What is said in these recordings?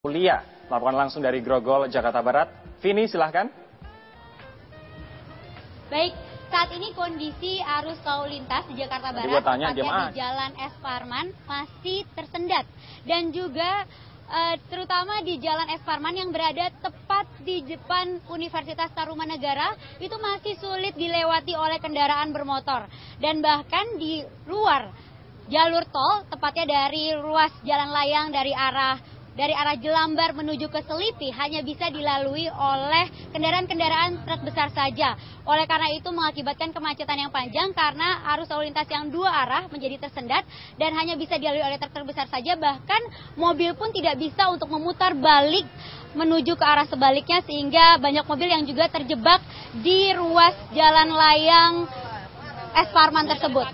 Aulia, laporan langsung dari Grogol, Jakarta Barat. Vini, silahkan. Baik, saat ini kondisi arus lalu lintas di Jakarta Barat, tepatnya di Jalan Es Parman, masih tersendat. Dan juga terutama di Jalan Es Parman yang berada tepat di depan Universitas Tarumanegara, itu masih sulit dilewati oleh kendaraan bermotor. Dan bahkan di luar jalur tol, tepatnya dari ruas jalan layang dari arah Jelambar menuju ke Selipi hanya bisa dilalui oleh kendaraan-kendaraan truk besar saja. Oleh karena itu mengakibatkan kemacetan yang panjang karena arus lalu lintas yang dua arah menjadi tersendat dan hanya bisa dilalui oleh truk besar saja. Bahkan mobil pun tidak bisa untuk memutar balik menuju ke arah sebaliknya, sehingga banyak mobil yang juga terjebak di ruas jalan layang Es Parman tersebut.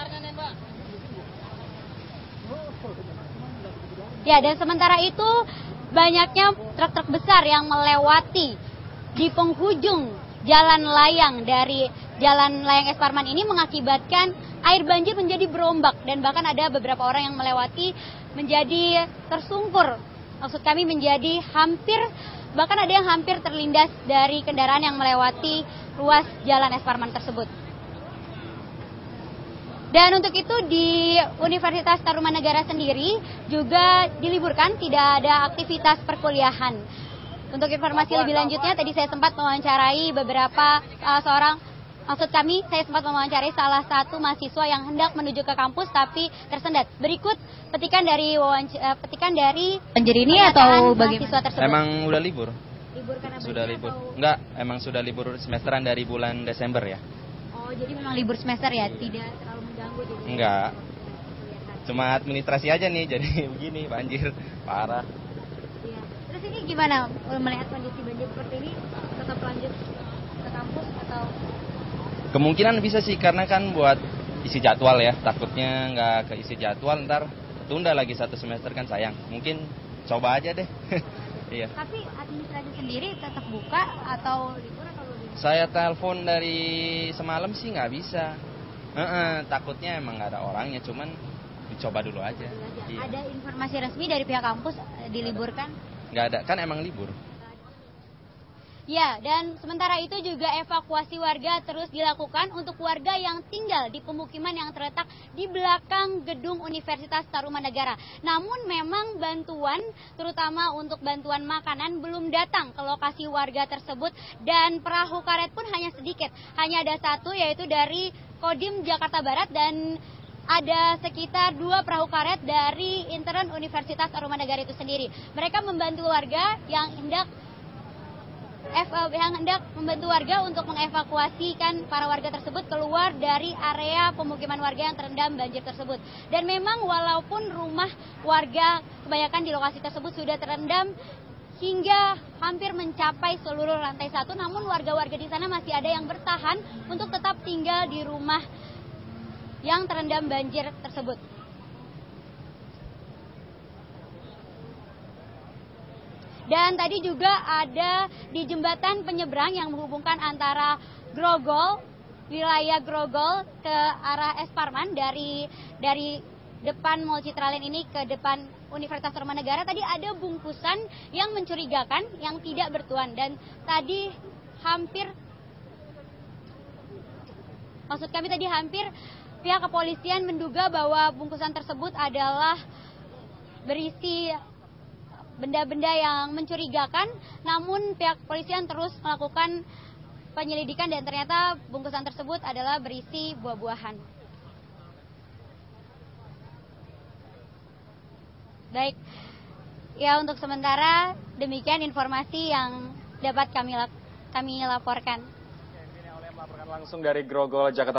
Ya, dan sementara itu banyaknya truk-truk besar yang melewati di penghujung jalan layang dari jalan layang Es Parman ini mengakibatkan air banjir menjadi berombak dan bahkan ada beberapa orang yang melewati menjadi tersungkur. Maksud kami menjadi bahkan ada yang hampir terlindas dari kendaraan yang melewati ruas jalan Es Parman tersebut. Dan untuk itu di Universitas Tarumanegara sendiri juga diliburkan, tidak ada aktivitas perkuliahan. Untuk informasi lebih lanjutnya, tadi saya sempat mewawancarai saya sempat mewawancarai salah satu mahasiswa yang hendak menuju ke kampus tapi tersendat. Berikut petikan dari banjir ini atau bagaimana? Emang udah libur? Libur karena sudah libur? Enggak, emang sudah libur semesteran dari bulan Desember ya. Oh, jadi memang libur semester ya, tidak terlalu mengganggu jadi. Enggak. Cuma administrasi aja nih, jadi begini, banjir parah. Iya. Terus ini gimana melihat kondisi banjir seperti ini, tetap lanjut ke kampus atau? Kemungkinan bisa sih, karena kan buat isi jadwal ya. Takutnya nggak keisi jadwal, ntar tunda lagi satu semester kan sayang. Mungkin coba aja deh. Iya. Tapi administrasi sendiri tetap buka atau libur atau belum? Saya telepon dari semalam sih nggak bisa. Takutnya emang nggak ada orangnya, cuman dicoba dulu aja. Iya. Ada informasi resmi dari pihak kampus diliburkan? Nggak ada, kan emang libur. Ya, dan sementara itu juga evakuasi warga terus dilakukan untuk warga yang tinggal di pemukiman yang terletak di belakang gedung Universitas Tarumanegara. Namun memang bantuan, terutama untuk bantuan makanan, belum datang ke lokasi warga tersebut. Dan perahu karet pun hanya sedikit. Hanya ada satu, yaitu dari Kodim Jakarta Barat, dan ada sekitar 2 perahu karet dari intern Universitas Tarumanegara itu sendiri. Mereka membantu warga yang hendak membantu warga untuk mengevakuasikan para warga tersebut keluar dari area pemukiman warga yang terendam banjir tersebut. Dan memang walaupun rumah warga kebanyakan di lokasi tersebut sudah terendam hingga hampir mencapai seluruh lantai 1, namun warga-warga di sana masih ada yang bertahan untuk tetap tinggal di rumah yang terendam banjir tersebut. Dan tadi juga ada di jembatan penyeberang yang menghubungkan antara wilayah Grogol ke arah Es Parman dari depan Mall Citraland ini ke depan Universitas Tarumanegara. Tadi ada bungkusan yang mencurigakan yang tidak bertuan, dan tadi hampir pihak kepolisian menduga bahwa bungkusan tersebut adalah berisi benda-benda yang mencurigakan, namun pihak kepolisian terus melakukan penyelidikan dan ternyata bungkusan tersebut adalah berisi buah-buahan. Baik, ya untuk sementara demikian informasi yang dapat kami laporkan. Ini oleh melaporkan langsung dari Grogol, Jakarta.